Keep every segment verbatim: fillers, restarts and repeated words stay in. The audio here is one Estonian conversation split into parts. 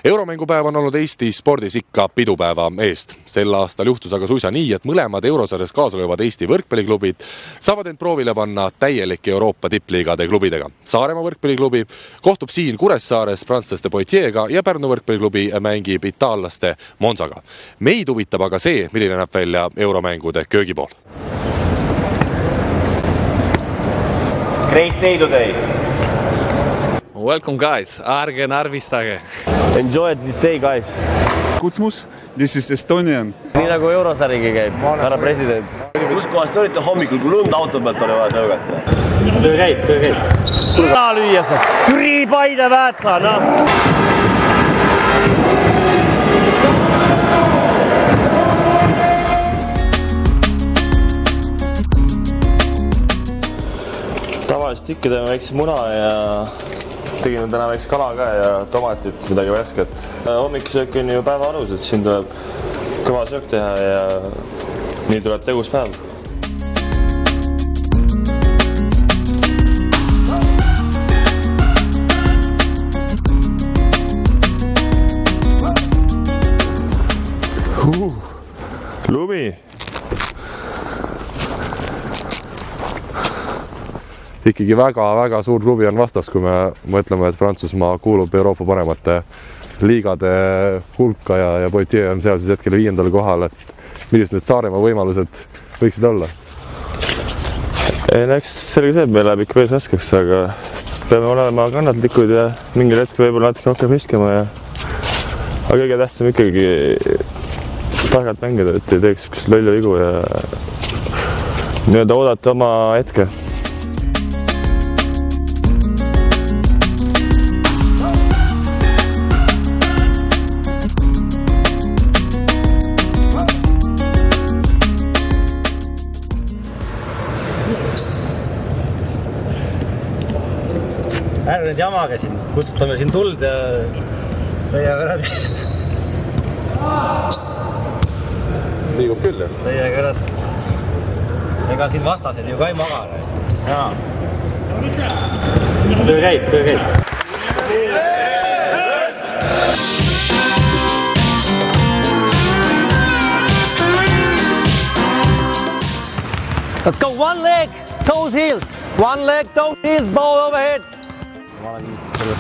Euromängupäev on olnud Eesti spordis ikka pidupäeva eest. Sel aastal juhtus aga suisa nii, et mõlemad eurosarjas kaasalöövad Eesti võrkpalliklubbid saavad end proovile panna täielike Euroopa tippliigade klubidega. Saaremaa võrkpalliklubi kohtub siin Kuressaares prantslaste Poitier'ga ja Pärnu võrkpalliklubi mängib itaallaste Monzaga. Meid huvitab aga see, milline näeb välja euromängude köögipool. Great day today. Welcome guys, ärge närvistage. Enjoy this day guys. Kutsmus, this is Estonian. Nii nagu eurosarigi käib, härra president. Kus kohast olite hommikul, kui lund auto pealt oli vaja sõugata? Töö käib, töö käib. Kuna lüüa sa, Türi Paide Väätsa, noh. Tavaliselt ikka teeme väikse muna ja tegime täna väikse kala ka ja tomatit, midagi värsket. Hommikusöök on ju päeva alus, et siin tuleb kõva söök teha ja nii tuleb tegus päev. Uh, lumi! Ikkagi väga-väga suur klubi on vastas, kui me mõtleme, et Prantsusmaa kuulub Euroopa paremate liigade hulka ja, ja Poitier on seal siis hetkel viiendal kohal, et millised need Saaremaa võimalused võiksid olla? Eks selge see, et meil läheb ikka päris raskeks, aga peame olema kannatlikud ja mingil hetkel võib-olla natuke rohkem viskama ja aga kõige tähtsam ikkagi targalt mängida, et ei teeks üks lollu vigu ja nii-öelda oodata oma hetke. Ärge nüüd jamaga siin, kustutame siin tuld ja teie kõrad. Liigub küll, jah? Teie kõrad. Ega siin vastased ju ka ei maga. Jaa. Töö käib, töö käib. Let's go, one leg, toes, heels. One leg, toes, heels, ball overhead. Ma olen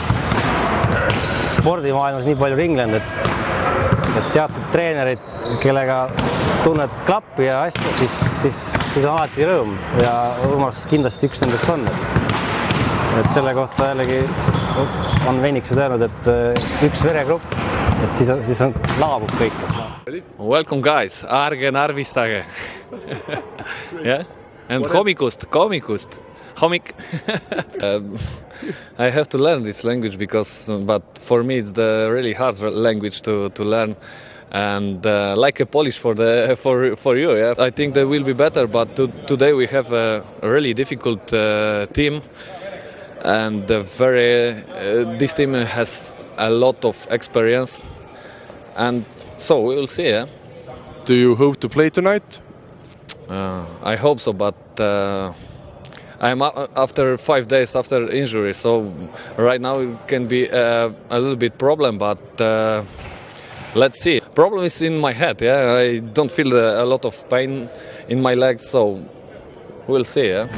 selles spordimaailmas nii palju ringlenud, et, et teatud treenerid, kellega tunned klappi ja asja, siis, siis, siis on alati rõõm ja Urmas kindlasti üks nendest on. Et selle kohta jällegi on Veiniksed öelnud, et üks veregrupp, et siis, siis on, laabub kõik. Welcome guys, ärge närvistage. Yeah? And hommikust, hommikust. Homik. um, I have to learn this language because, but for me it's the really hard language to, to learn, and uh, like a Polish for the for for you. Yeah, I think they will be better, but to, today we have a really difficult uh, team, and the very uh, this team has a lot of experience, and so we will see. Yeah. Do you hope to play tonight? Uh, I hope so, but. Uh, I'm after five days after injury, so right now it can be uh, a little bit problem, but uh, let's see. Problem is in my head, yeah. I don't feel a lot of pain in my legs, so we'll see, yeah.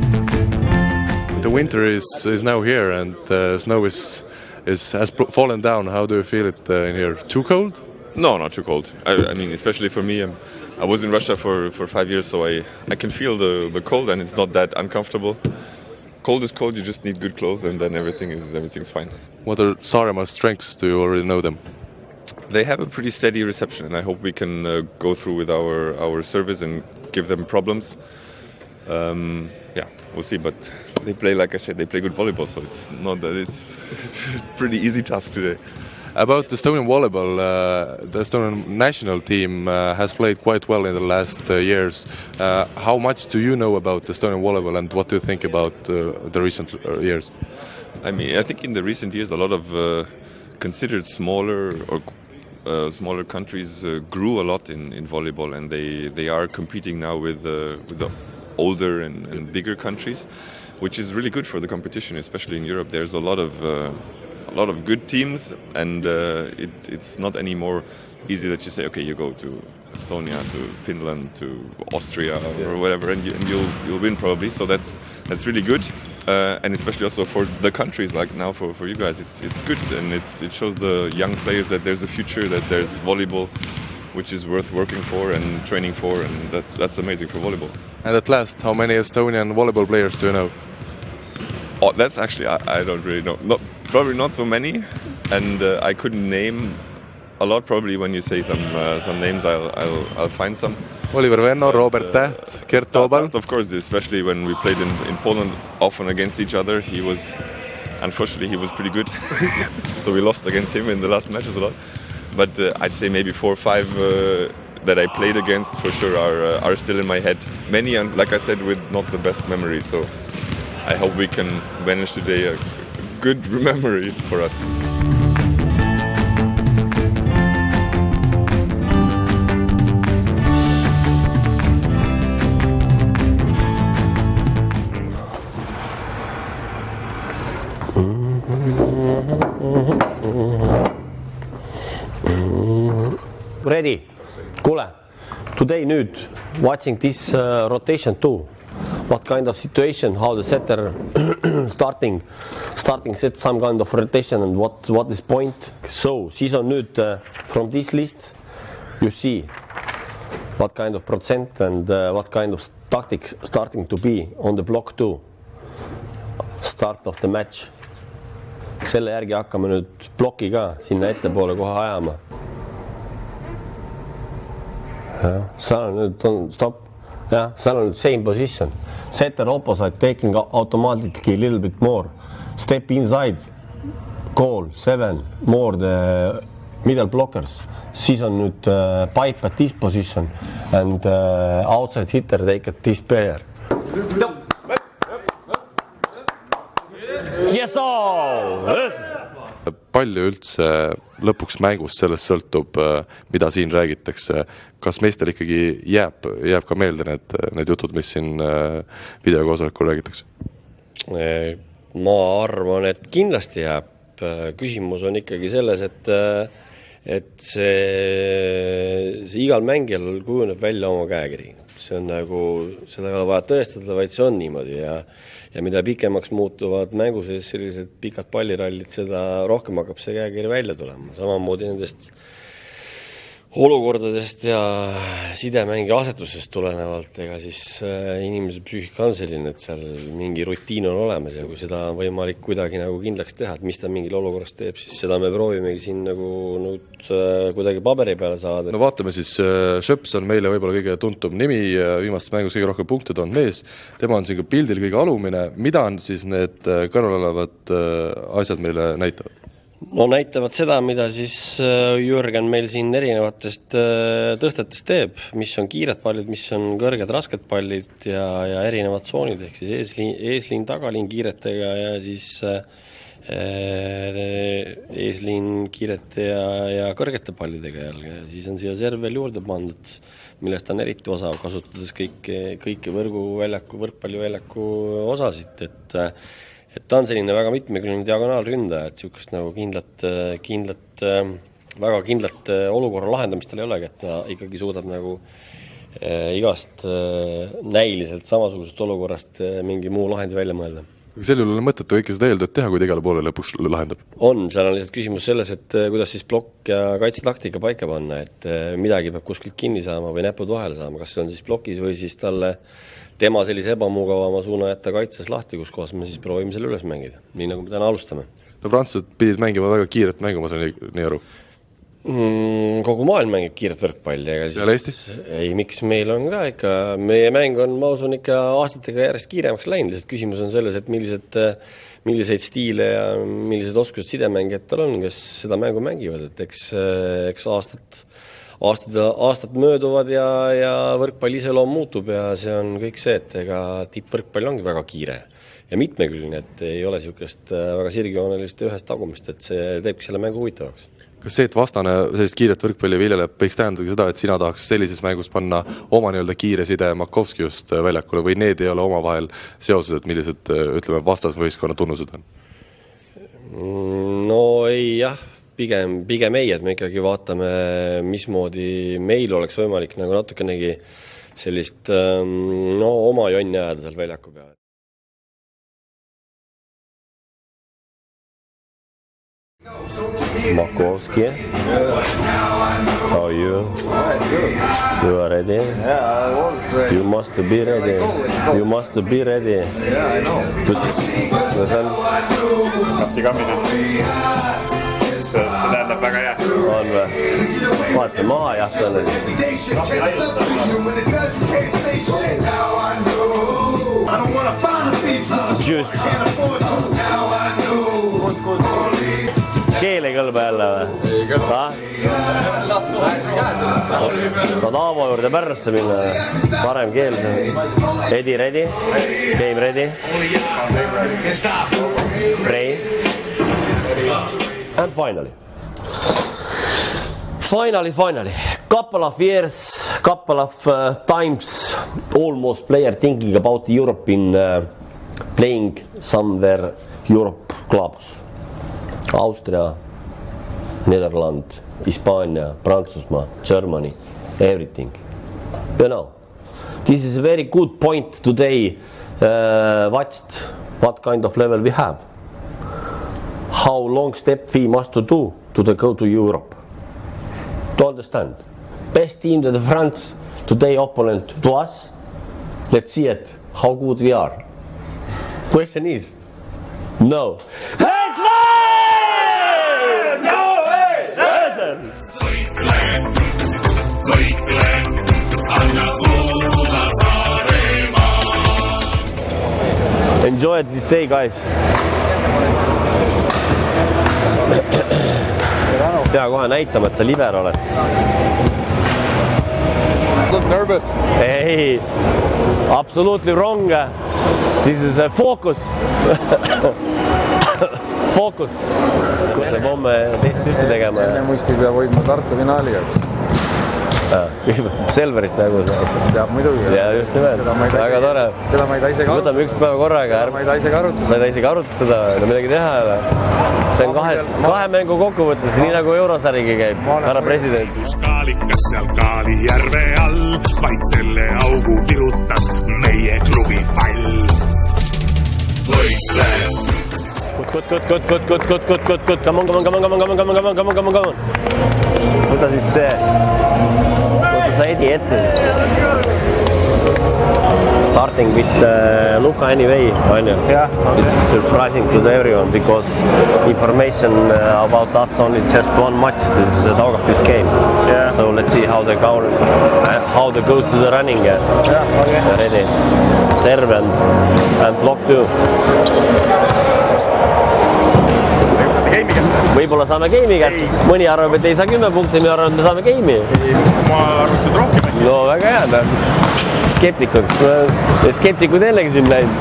The winter is is now here, and uh, snow is is has fallen down. How do you feel it uh, in here? Too cold? No, not too cold. I, I mean, especially for me. Um, I was in Russia for, for five years, so I, I can feel the, the cold, and it's not that uncomfortable. Cold is cold, you just need good clothes, and then everything is everything's fine. What are Saaremaa's strengths? Do you already know them? They have a pretty steady reception, and I hope we can uh, go through with our, our service and give them problems. Um, yeah, we'll see, but they play, like I said, they play good volleyball, so it's not that it's a pretty easy task today. About Estonian volleyball, uh, the Estonian national team uh, has played quite well in the last uh, years. Uh, how much do you know about Estonian volleyball, and what do you think about uh, the recent years? I mean, I think in the recent years, a lot of uh, considered smaller or uh, smaller countries uh, grew a lot in, in volleyball, and they, they are competing now with uh, with the older and, and bigger countries, which is really good for the competition, especially in Europe. There's a lot of uh, a lot of good teams, and uh, it, it's not anymore easy that you say, okay, you go to Estonia, to Finland, to Austria, yeah. or whatever, and, you, and you'll you'll win probably. So that's that's really good, uh, and especially also for the countries like now for, for you guys, it's it's good, and it's it shows the young players that there's a future, that there's volleyball, which is worth working for and training for, and that's that's amazing for volleyball. And at last, how many Estonian volleyball players do you know? Oh, that's actually I, I don't really know. Not probably not so many, and uh, I couldn't name a lot. Probably when you say some uh, some names, I'll I'll I'll find some. Oliver Venno, Robert Täht, Gert Toobal. Of course, especially when we played in, in Poland often against each other, he was, unfortunately, he was pretty good. So we lost against him in the last matches a lot. But uh, I'd say maybe four or five uh, that I played against for sure are uh, are still in my head. Many, and like I said, with not the best memories. So I hope we can manage today a good memory for us. Ready? Kuule, today nüüd watching this uh, rotation too. What kind of situation, how the setter starting starting set some kind of rotation and what what is point. So siis on nüüd uh, from this list you see what kind of percent and uh, what kind of tactics starting to be on the block too. Start of the match. Selle järgi hakkame nüüd bloki ka sinna ettepoole kohe ajama. Ja, seal on nüüd on stop. Ja, seal on nüüd same position. Setter opposite taking automatically a little bit more. Step inside. Goal seven more the middle blockers. Siis on nüüd uh, pipe at this position and uh, outside hitter take at this player. Yes, oh! Palju üldse lõpuks mängust sellest sõltub, mida siin räägitakse. Kas meestel ikkagi jääb, jääb ka meelde need, need jutud, mis siin videokoosolekul räägitakse? Ma arvan, et kindlasti jääb. Küsimus on ikkagi selles, et, et see, see igal mängijal kujuneb välja oma käekiri. See on nagu, seda ei ole vaja tõestada, vaid see on niimoodi ja Ja mida pikemaks muutuvad mängu sees sellised pikad pallirallid, seda rohkem hakkab see käekiri välja tulema. Samamoodi nendest olukordadest ja sidemängi asetusest tulenevalt, ega siis inimese psüühika on selline, et seal mingi rutiin on olemas ja kui seda on võimalik kuidagi nagu kindlaks teha, et mis ta mingil olukorras teeb, siis seda me proovimegi siin nagu nüüd kuidagi paberi peale saada. No vaatame siis, Schöps on meile võib-olla kõige tuntum nimi, viimastes mängus kõige rohkem punkte toonud mees, tema on siin ka pildil kõige alumine. Mida on siis need kõrvalalevad asjad meile näitavad? No näitavad seda, mida siis Jürgen meil siin erinevatest tõstetest teeb, mis on kiired pallid, mis on kõrged rasked pallid ja, ja erinevad tsoonid, ehk siis eesliin, eesliin tagaliin kiiretega ja siis äh, eesliin kiirete ja, ja kõrgete pallidega jälle. Siis on siia serv veel juurde pandud, millest on eriti osav, kasutades kõiki, kõiki võrguväljaku, võrkpalliväljaku osasid, et et ta on selline väga mitmekülgne diagonaalründaja, et niisugust nagu kindlat, kindlat, väga kindlat olukorra lahendamist tal ei olegi, et ta ikkagi suudab nagu igast näiliselt samasugusest olukorrast mingi muu lahendi välja mõelda. Sel juhul on mõttetu kõike seda eeldud teha, kui igale poole lõpuks lahendab? On, seal on lihtsalt küsimus selles, et kuidas siis blokk ja kaitsetaktika paika panna, et midagi peab kuskilt kinni saama või näpud vahele saama, kas see on siis blokis või siis talle tema sellise ebamugavama suuna jätta kaitses lahti, kus kohas me siis proovime selle üles mängida, nii nagu me täna alustame. No prantslased pidid mängima väga kiiret mängu, ma saan nii, nii aru. Mm, kogu maailm mängib kiiret võrkpalli. Seal Eesti? Ei, miks meil on ka ikka, meie mäng on, ma usun, ikka aastatega järjest kiiremaks läinud, lihtsalt küsimus on selles, et millised, milliseid stiile ja millised oskused sidemängijad tal on, kes seda mängu mängivad, et eks, eks aastat Aastad, aastad mööduvad ja, ja võrkpall iseloom muutub ja see on kõik see, et ega tippvõrkpall ongi väga kiire ja mitmekülgne, et ei ole niisugust väga sirgjoonelist ühest tagumist, et see teebki selle mängu huvitavaks. Kas see, et vastane sellist kiiret võrkpalli viljeleb, võiks tähendada seda, et sina tahaks sellises mängus panna oma nii-öelda kiire side Makovski just väljakule või need ei ole oma vahel seoses, et millised, ütleme, vastasvõistkonna tunnused on? No ei jah, pigem, pigem ei, et me ikkagi vaatame, mismoodi meil oleks võimalik nagu natukenegi sellist no, oma jonni ajada seal väljaku peale. Makovski. How are you? You are ready? You must be ready. You must be ready. Yeah, I know. Kapsi kammid. See tähendab väga hea. On või? Vaata maha jahtan. Just. Keel ei kõlba jälle või? Ei kõlba. Saad Aavo juurde Pärnusse minna. Parem keel. Ready, ready. Game ready. Pray. And finally. Finally, finally. Couple of years, couple of uh, times almost player thinking about Europe in uh, playing somewhere Europe clubs. Austria, Netherland, Hispaania, Prantsusmaa, Germany, everything. You know, this is a very good point today. Uh, watched what kind of level we have. How long step we must to do to the go to Europe. To understand. Best team to the France, today opponent to us. Let's see it, how good we are. Question is, no. Enjoy this day, guys. Pea kohe näitama, et sa liber oled. Look nervous. Ei, absolutely wrong. This is a focus. Focus. Kutle homme teist süsti tegema. Enne muisti peab hoidma Tartu finaali jaoks. Selverist nagu. Peab muidugi. Ja just nimelt. Väga tore. Seda ma ei ta isegi arutada. Võtame üks päeva korraga. Seda ma ei ta isegi arutada. Sa ei ta isegi arutada seda, no midagi teha. See on kahe, kahe mängu kokkuvõttes, nii nagu Eurosarigi käib. Härra president. Kaalikas seal Kaalijärve all, vaid selle augu kirutas meie klubi pall. Võitle! Good, good, good, good, good, good, good, good, good, good. Come on, come on, come on, come on, come on, come on, come on, come on, come on, come on. Võta siis see. Võta sa Edi ette siis. Starting with uh, Luka anyway, on you? Yeah. It's surprising to everyone because information uh, about us only just one match. This is a Daugavpils game. Yeah. So let's see how they go, uh, how they go to the running. Uh, yeah, okay. Ready. Serve and, and block too. Võib-olla saame game'i kätte. Mõni arvab, et ei saa kümme punkti, me arvab, et me saame game'i. Ma arvasid rohkem. No väga hea, mis skeptikud. Skeptikud ennegi siin näinud.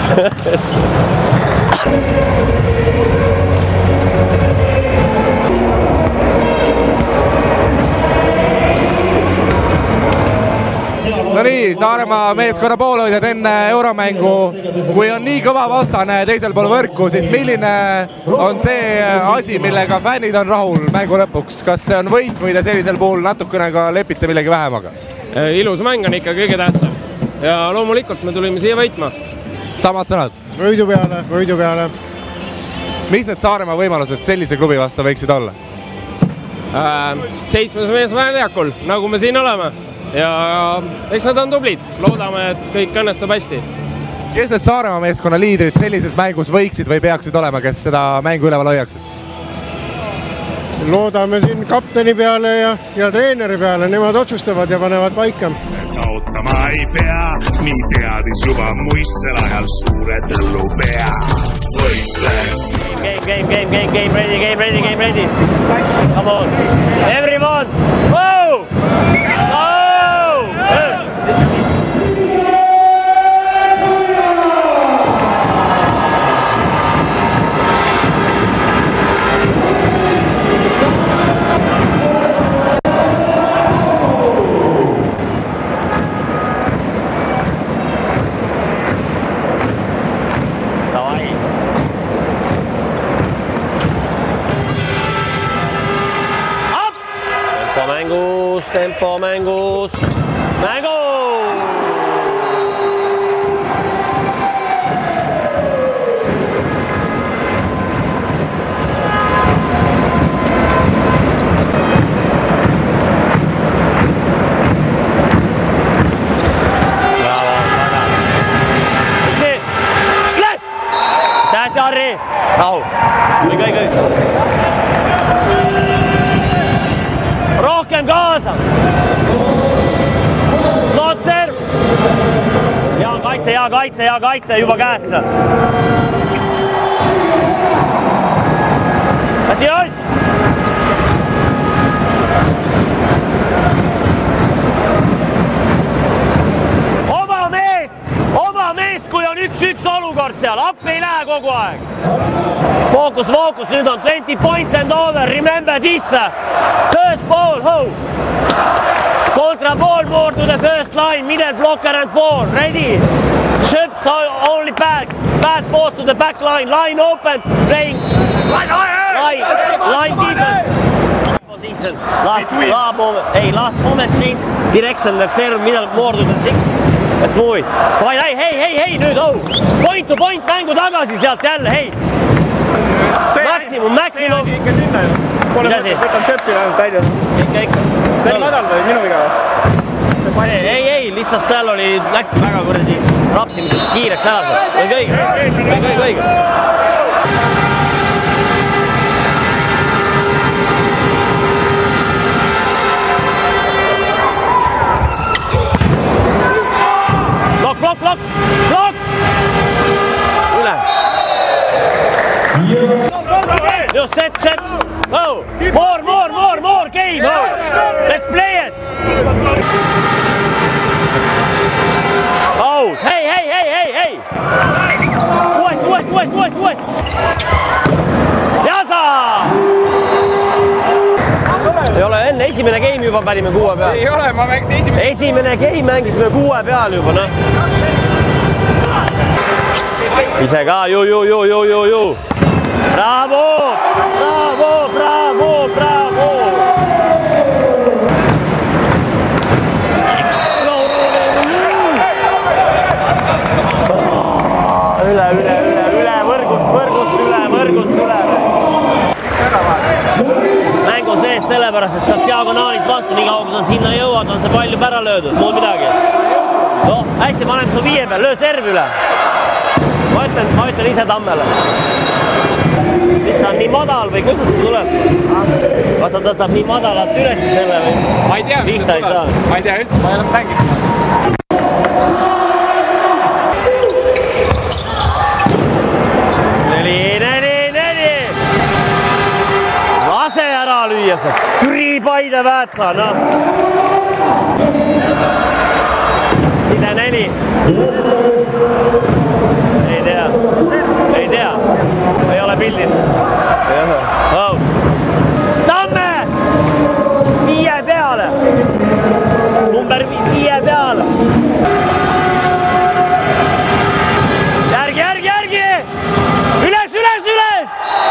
No nii, Saaremaa meeskonna poolhoidjad enne euromängu. Kui on nii kõva vastane teisel pool võrku, siis milline on see asi, millega fännid on rahul mängu lõpuks? Kas see on võit või te sellisel puhul natukene ka lepite millegi vähemaga? Ilus mäng on ikka kõige tähtsam. Ja loomulikult me tulime siia võitma. Samad sõnad? Võidu peale, võidu peale. Mis need Saaremaa võimalused sellise klubi vastu võiksid olla? Seitsmes mees väljakul, nagu me siin oleme. Ja eks nad on tublid. Loodame, et kõik õnnestub hästi. Kes need Saaremaa meeskonna liidrid sellises mängus võiksid või peaksid olema, kes seda mängu üleval hoiaksid? Loodame siin kapteni peale ja, ja treeneri peale. Nemad otsustavad ja panevad paika. Kaotama ei pea, nii teadis juba muissel ajal suure tõllu pea. Võitle! Game, game, game, game, game ready, game ready, game ready. Come on. Everyone! Whoa! Oh! mängus, tempo mängus, mängu! Jari! Rahu! Või kõik, kõik! Rohkem kaasa! Lotser! Hea kaitse, hea kaitse, hea kaitse, juba käes seal! Adios! Oma meest! Oma meest, kui on üks-üks olukord seal, appi ei lähe kogu aeg. Fookus, fookus, nüüd on twenty points and over, remember this. First ball, ho. Contra ball more to the first line, middle blocker and four, ready. Ships only back, bad balls to the back line, line open, playing line, line, line defense. Position, last, last moment, hey, last moment change, direction, that serve, middle more to the six. Let's move it. Davai, hei, hei, hei, hei, nüüd, oh! Point to point mängu tagasi sealt jälle, hei! Maksimum, maksimum! See ikka sinna ju. Pole mõtet, võtan Shepsil ainult välja. Ikka, ikka. See on madal või minu viga? Ei, ei, lihtsalt seal oli, läkski väga kuradi rapsimiseks kiireks ära. Õige, õige, õige, õige. Blok, blok, blok, blok! Üle! Just set, set! Oh! More, more, more, more game! Oh! Let's play it! Oh! Hei, hei, hei, hei, hei! Uuest, uuest, uuest, uuest, uuest! Jasa! Ei ole, enne esimene game juba pärime kuue peal. Ei ole, ma mängisin esimene. Esimene game mängisime kuue peal juba, noh. Ise ka, ju, ju, ju, ju, ju, ju. Bravo! Bravo, bravo, bravo! Üle, üle, üle, üle, võrgust, võrgust, üle, võrgust, üle. Mängu sees sellepärast, et saab diagonaalis vastu, nii kaua kui sa sinna jõuad, on see pall juba ära löödud, muud midagi. No, hästi, paneme su viie peal, löö serv üle. Ma ütlen, ma ütlen ise Tammele. Mis ta on nii madal või kuidas ta tuleb? Kas ta tõstab nii madalat üles selle või? Ma ei tea, mis see tuleb. Ma ei tea üldse, ma ei ole mänginud. Neli, neli, neli! Lase ära lüüa see. Türi Paide Väätsa, noh. Side neli. Ei tea. Ei tea. Ei ole pildid. Oh. Tamme! Viie peale. Number viie peale. Järgi, järgi, järgi! Üles, üles, üles!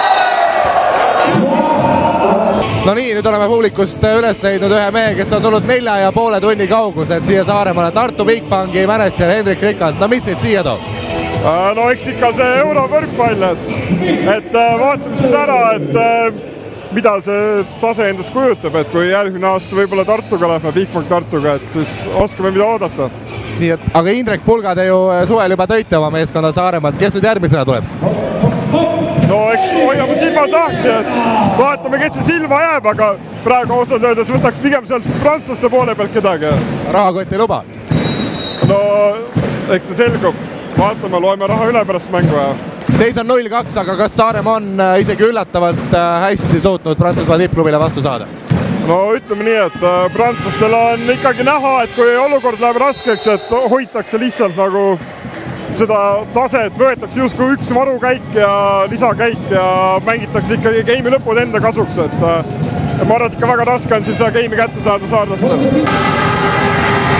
No nii, nüüd oleme publikust üles leidnud ühe mehe, kes on tulnud nelja ja poole tunni kauguselt siia Saaremaale. Tartu Bigbanki manager Hendrik Rikalt. No mis nüüd siia toob? No eks ikka see eurovõrkpall, et, et vaatame siis ära, et mida see tase endast kujutab, et kui järgmine aasta võib-olla Tartuga lähme, Bigbank Tartuga, et siis oskame mida oodata. Nii, et, aga Indrek Pulga, te ju suvel juba tõite oma meeskonda Saaremaalt. Kes nüüd järgmisena tuleb? No eks hoiame silmad lahti, et vaatame, kes see silma jääb, aga praegu osad öeldes võtaks pigem sealt prantslaste poole pealt kedagi. Rahakott ei luba? No eks see selgub. Vaatame, loeme raha üle pärast mängu. Seis on null kaks, aga kas Saaremaa on isegi üllatavalt hästi suutnud Prantsusmaa tippklubile vastu saada? No ütleme nii, et prantslastel on ikkagi näha, et kui olukord läheb raskeks, et hoitakse lihtsalt nagu seda taset, võetakse justkui üks varukäik ja lisakäik ja mängitakse ikkagi game'i lõpud enda kasuks, et ma arvan, et ikka väga raske on siin seda game'i kätte saada saarlastel.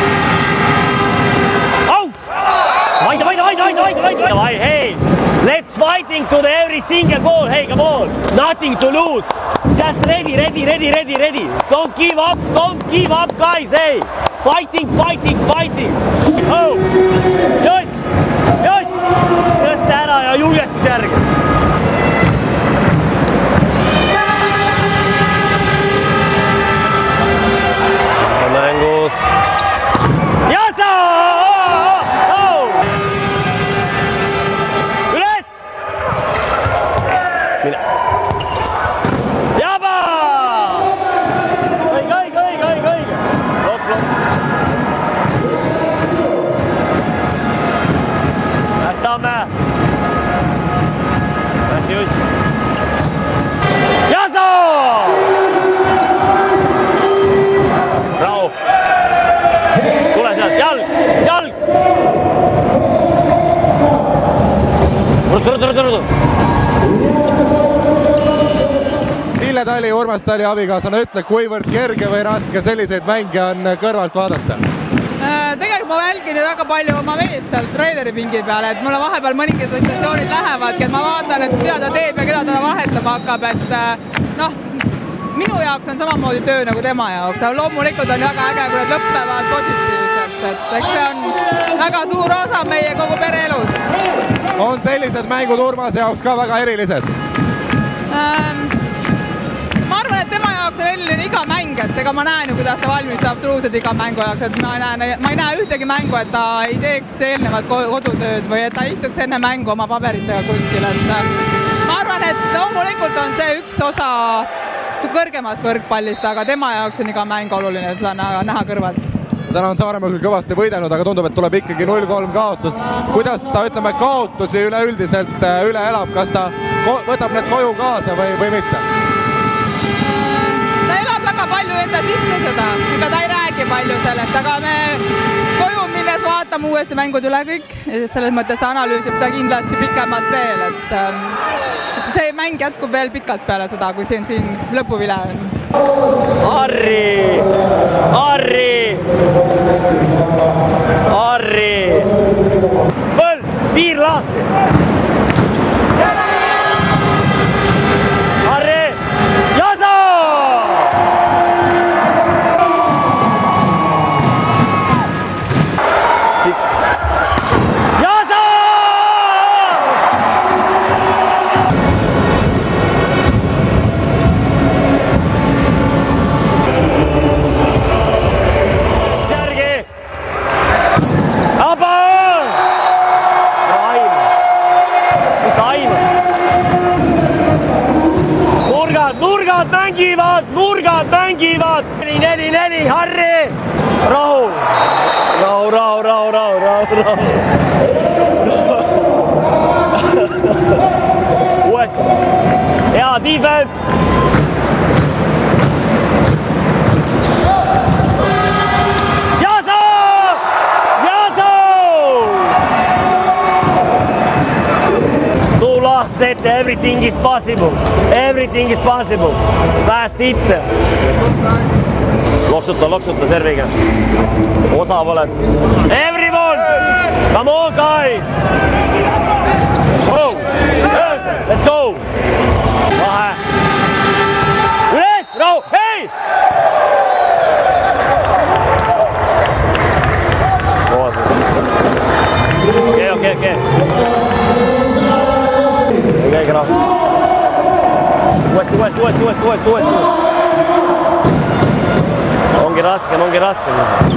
Vaida, vaida, vaida, vaida, vaida, vaida, vaida, hei! Let's Let's fighting to the every single ball. Hey, come on. Nothing to lose. Just ready, ready, ready, ready, ready. Don't give up, don't give up, guys. Hey, fighting, fighting, fighting. Oh, just, just, just ära ja julgestus järgi. Mängus. Jasa! Oh! Üles! Mine. Jaba! Õige, õige, õige, õige, õige. Lok, lok. Jätame. Hästi just. Jasa! Bravo! Tule sealt, jalg, jalg! Rutu, rutu, rutu, rutu! Ille Tali, Urmas Tali abikaasana, ütle, kuivõrd kerge või raske selliseid mänge on kõrvalt vaadata? Tegelikult ma välgin ju väga palju oma meest seal treeneri pingi peale, et mulle vahepeal mõningad situatsioonid lähevadki, et ma vaatan, et mida ta teeb ja keda ta vahetama hakkab, et noh, minu jaoks on samamoodi töö nagu tema jaoks, aga loomulikult on väga äge, kui need lõppevad positiivselt, et eks see on väga suur osa meie kogu pere elus. On sellised mängud Urmase jaoks ka väga erilised? Ähm, ma arvan, et tema jaoks on eriline iga mäng, et ega ma näen ju, kuidas ta valmis saab truused iga mängu jaoks, et ma, näen, ma ei näe ühtegi mängu, et ta ei teeks eelnevat kodutööd või et ta istuks enne mängu oma paberitega kuskil, et ma arvan, et loomulikult on see üks osa kõrgemast võrkpallist, aga tema jaoks on iga mäng oluline seda näha kõrvalt. Täna on Saaremaa küll kõvasti võidelnud, aga tundub, et tuleb ikkagi null kolm kaotus. Kuidas ta, ütleme, kaotusi üleüldiselt üle elab? Kas ta võtab need koju kaasa või, või mitte? Ta elab väga palju enda sisse seda, ega ta ei räägi palju sellest, aga me koju minnes vaatame uuesti mängud üle kõik. Selles mõttes analüüsib ta kindlasti pikemalt veel, et see mäng jätkub veel pikalt peale seda, kui siin, siin lõpuvile on. Harri! Harri! Harri! Põld! Piir lahti! Harri! Jasa! Six. Jasa! Nurgad mängivad, nurgad mängivad. Neli, neli, neli, Harri. Rahu. Rahu, rahu, rahu, rahu, rahu, rahu. Uuesti. Hea defense. Jasa! Jasa! Two last set, everything is possible. Everything is possible. Fast hit. Loksuta, loksuta serviga. Osav oled. Everyone! Come on, guys! Go! Let's go! Vahe! Üles! Rahu! Hei! Okei, okei, okei. Okei, graag. Uuesti, uuesti, uuesti, uuesti, uuesti, uuesti. Ongi raske, ongi raske.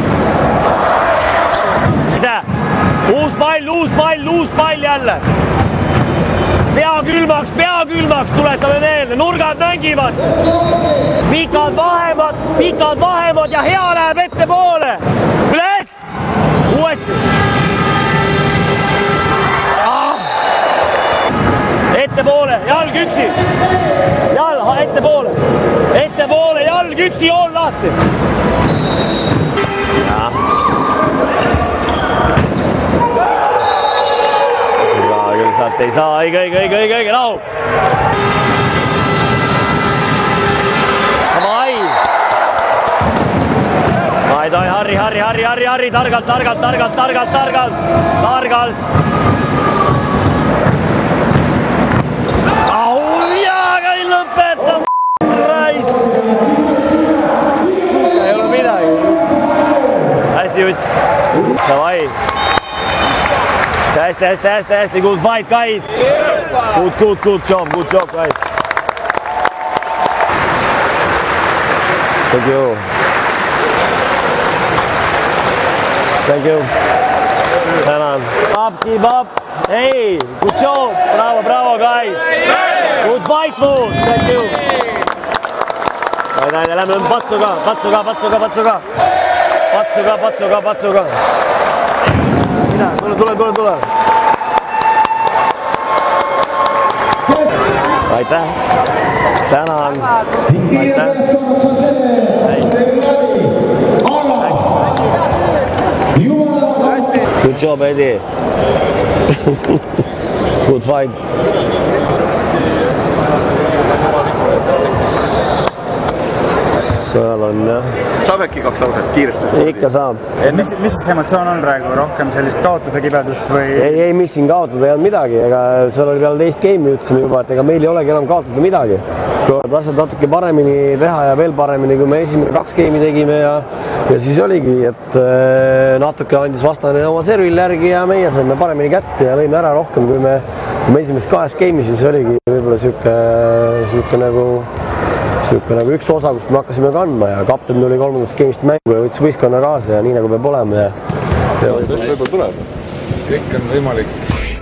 Ise. Uus pall, uus pall, uus pall jälle. Pea külmaks, pea külmaks, tuletame meelde. Nurgad mängivad. Pikad vahemad, pikad vahemad ja hea läheb ette poole. Üles. Uuesti. Ette poole, jalg üksi. Jalg ette poole. Ette poole, jalg üksi, joon lahti. Ja. Küll sealt ei saa, õige, õige, õige, õige, õige, rahu. Davai. Davai, davai, Harri, Harri, Harri, Harri, Harri, targalt, targalt, targalt, targalt, targalt, targalt. Davai. Hästi, hästi, hästi, hästi, good fight, guys. Good, good, good job, good job, guys. Thank you. Thank you. Tänan. Up, keep up. Hey, good job. Bravo, bravo, guys. Good fight, mood. Thank you. Näide, lähme patsu ka, patsu ka, patsu ka, patsu ka. Patsu ka, patsu ka, patsu ka. Mida, tule, tule, tule, tule. Aitäh. Tänan. Aitäh. Good job, Eddie. Good fight. Seal on jah. Saab äkki kaks lauset kiiresti? Ikka saab. Mis, mis siis emotsioon on praegu? Rohkem sellist kaotuse kibedust või? Ei, ei, mis siin kaotada ei olnud midagi. Ega seal oli peale teist game'i ütlesime juba, et ega meil ei olegi enam kaotada midagi. Kui asjad natuke paremini teha ja veel paremini, kui me esimene kaks game'i tegime ja, ja siis oligi, et natuke andis vastane oma servil järgi ja meie saime paremini kätte ja lõime ära rohkem, kui me, kui me esimest kahes game'i siis oligi võib-olla siuke, siuke nagu Siuke nagu üks osa, kust me hakkasime kandma ja kapten tuli kolmandast game'ist mängu ja võttis võistkonna kaasa ja nii nagu peab olema ja... ja... Kõik on võimalik.